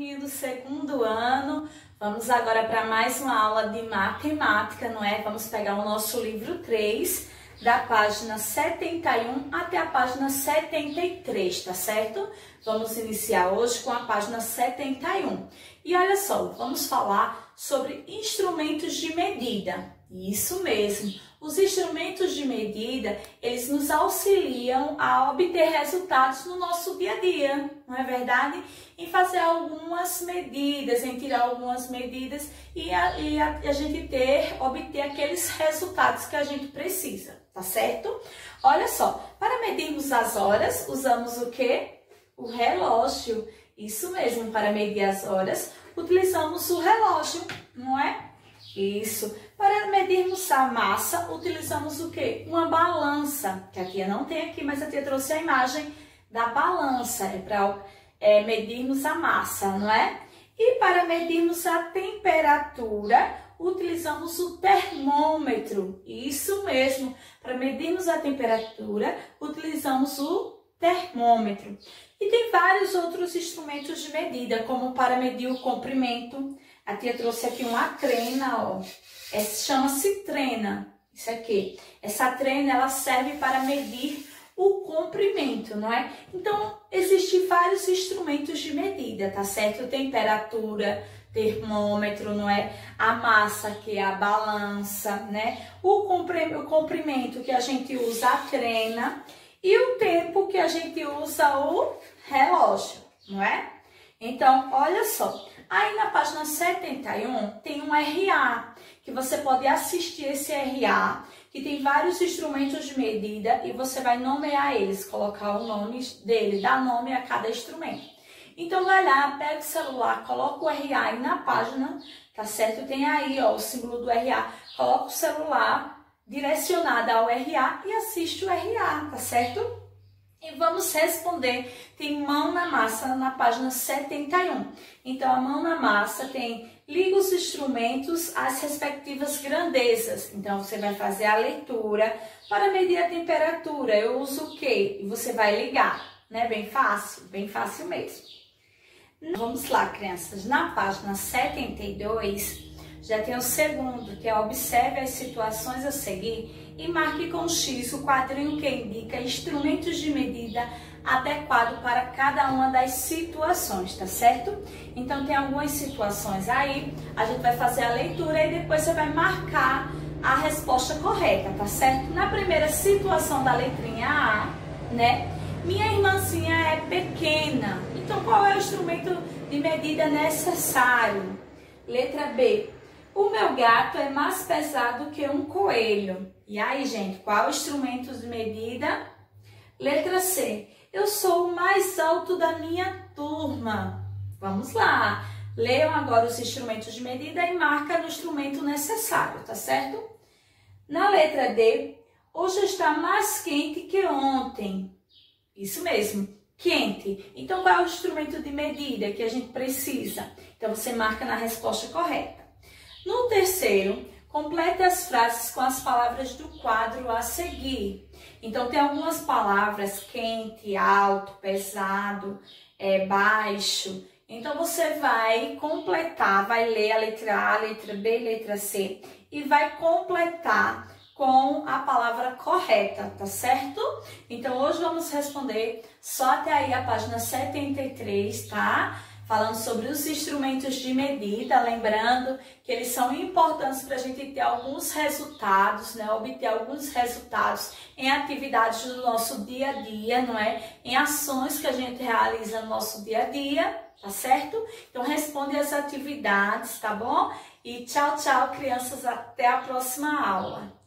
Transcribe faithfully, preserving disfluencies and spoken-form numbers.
turminha do segundo ano. Vamos agora para mais uma aula de matemática, não é? Vamos pegar o nosso livro três, da página setenta e um até a página setenta e três, tá certo? Vamos iniciar hoje com a página setenta e um. E olha só, vamos falar sobre instrumentos de medida. Isso mesmo. Os instrumentos de medida, eles nos auxiliam a obter resultados no nosso dia a dia, não é verdade? Em fazer algumas medidas, em tirar algumas medidas e a, e a, a gente ter, obter aqueles resultados que a gente precisa, tá certo? Olha só, para medirmos as horas, usamos o quê? O relógio. Isso mesmo, para medir as horas, utilizamos o relógio, não é? Isso. Para medirmos a massa, utilizamos o quê? Uma balança, que a tia não tem aqui, mas a tia trouxe a imagem da balança, é para é, medirmos a massa, não é? E para medirmos a temperatura, utilizamos o termômetro, isso mesmo. Para medirmos a temperatura, utilizamos o termômetro. E tem vários outros instrumentos de medida, como para medir o comprimento. A tia trouxe aqui uma trena, ó. Essa chama-se trena, isso aqui. Essa trena, ela serve para medir o comprimento, não é? Então, existem vários instrumentos de medida, tá certo? Temperatura, termômetro, não é? A massa, que é a balança, né? O comprimento, que a gente usa a trena. E o tempo, que a gente usa o relógio, não é? Então, olha só. Aí na página setenta e um tem um R A, que você pode assistir esse R A, que tem vários instrumentos de medida e você vai nomear eles, colocar o nome dele, dar nome a cada instrumento. Então vai lá, pega o celular, coloca o R A aí na página, tá certo? Tem aí, ó, o símbolo do R A, coloca o celular direcionado ao R A e assiste o R A, tá certo? E vamos responder, tem mão na massa na página setenta e um. Então, a mão na massa tem, liga os instrumentos às respectivas grandezas. Então, você vai fazer a leitura para medir a temperatura. Eu uso o quê? E você vai ligar, né? Bem fácil, bem fácil mesmo. Vamos lá, crianças. Na página setenta e dois, já tem o segundo, que é observe as situações a seguir e marque com X o quadrinho que indica instrumentos de medida adequado para cada uma das situações, tá certo? Então, tem algumas situações aí, a gente vai fazer a leitura e depois você vai marcar a resposta correta, tá certo? Na primeira situação da letrinha A, né? Minha irmãzinha é pequena, então qual é o instrumento de medida necessário? Letra B. O meu gato é mais pesado que um coelho. E aí, gente, qual é o instrumento de medida? Letra C. Eu sou o mais alto da minha turma. Vamos lá. Leiam agora os instrumentos de medida e marca no instrumento necessário, tá certo? Na letra D, hoje está mais quente que ontem. Isso mesmo, quente. Então, qual é o instrumento de medida que a gente precisa? Então, você marca na resposta correta. No terceiro, complete as frases com as palavras do quadro a seguir. Então, tem algumas palavras, quente, alto, pesado, é, baixo. Então, você vai completar, vai ler a letra A, letra B, letra C e vai completar com a palavra correta, tá certo? Então, hoje vamos responder só até aí a página setenta e três, tá? Falando sobre os instrumentos de medida, lembrando que eles são importantes para a gente ter alguns resultados, né? Obter alguns resultados em atividades do nosso dia a dia, não é? Em ações que a gente realiza no nosso dia a dia, tá certo? Então, responde as atividades, tá bom? E tchau, tchau, crianças, até a próxima aula.